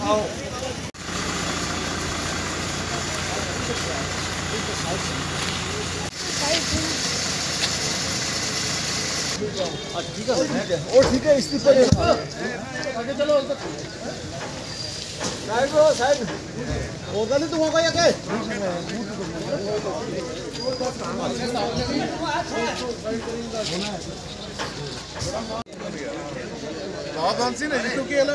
ठीक है इसी पर आगे चलो साइड होगा नहीं तुम होगा या क्या सावधान ना इटू के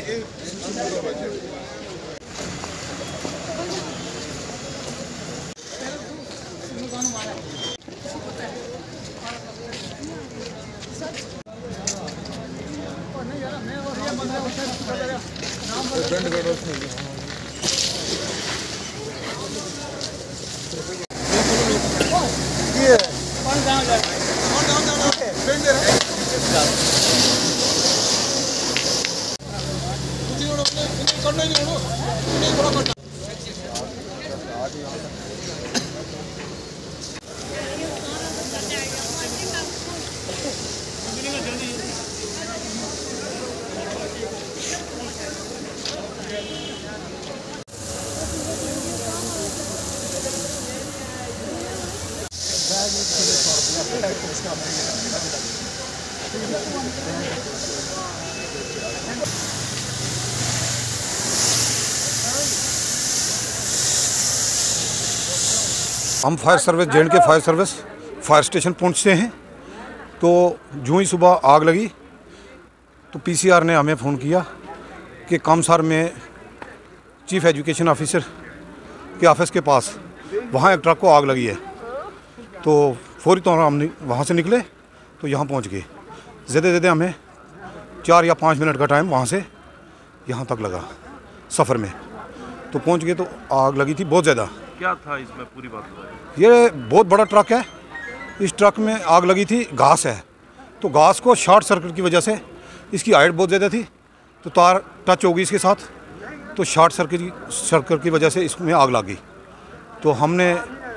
हम fire service J&K fire service fire station पहुंचते हैं तो जो ही सुबह आग लगी तो PCR ने हमें फ़ोन किया कि कामसार में चीफ एजुकेशन ऑफिसर के ऑफिस के पास वहाँ एक ट्रक को आग लगी है। तो फौरी तौर पर हम वहाँ से निकले तो यहाँ पहुँच गए। ज़्यादा हमें 4 या 5 मिनट का टाइम वहाँ से यहाँ तक लगा सफ़र में। तो पहुँच गए तो आग लगी थी बहुत ज़्यादा। क्या था इसमें, पूरी बात बताइए। ये बहुत बड़ा ट्रक है। इस ट्रक में आग लगी थी, घास है तो घास को शॉर्ट सर्किट की वजह से, इसकी हाइट बहुत ज़्यादा थी तो तार टच होगी इसके साथ, तो शॉर्ट सर्किट की वजह से इसमें आग लग गई। तो हमने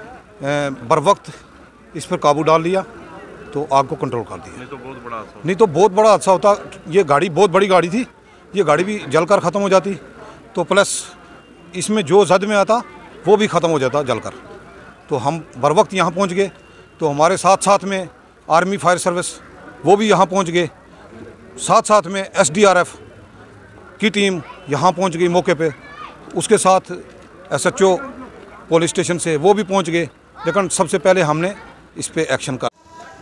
बर वक्त इस पर काबू डाल लिया तो आग को कंट्रोल कर दिया। नहीं तो बहुत बड़ा हादसा होता। ये गाड़ी बहुत बड़ी गाड़ी थी, ये गाड़ी भी जलकर ख़त्म हो जाती, तो प्लस इसमें जो जद में आता वो भी ख़त्म हो जाता जलकर। तो हम बर वक्त यहाँ पहुँच गए। तो हमारे साथ में आर्मी फायर सर्विस वो भी यहाँ पहुँच गए, साथ में SDRF की टीम यहाँ पहुँच गई मौके पे, उसके साथ SHO पुलिस स्टेशन से वो भी पहुँच गए। लेकिन सबसे पहले हमने इस पे एक्शन का।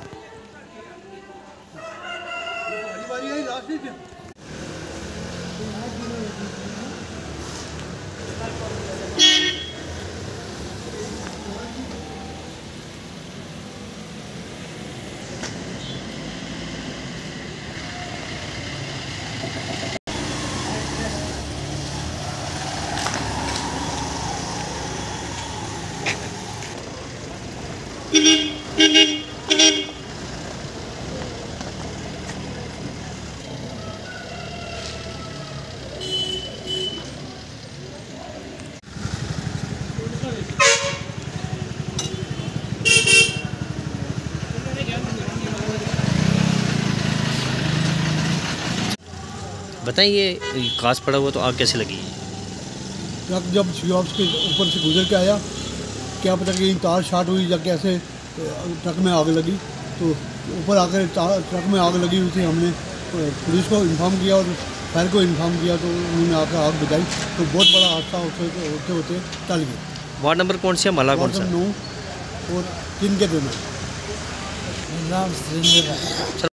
बताइए, घास पड़ा हुआ तो आग कैसे लगी? ट्रक जब शियोप्स के ऊपर से गुजर के आया, क्या पता कि तार शार्ट हुई या कैसे ट्रक में आग लगी। तो ऊपर आकर ट्रक में आग लगी हुई थी। हमने पुलिस को इन्फॉर्म किया और फायर को इन्फॉर्म किया तो उन्होंने आकर आग बुझाई। तो बहुत बड़ा हादसा होते होते टल गया। वार्ड नंबर कौन सा, महला कौन सा? 9 और 3 के 2 में।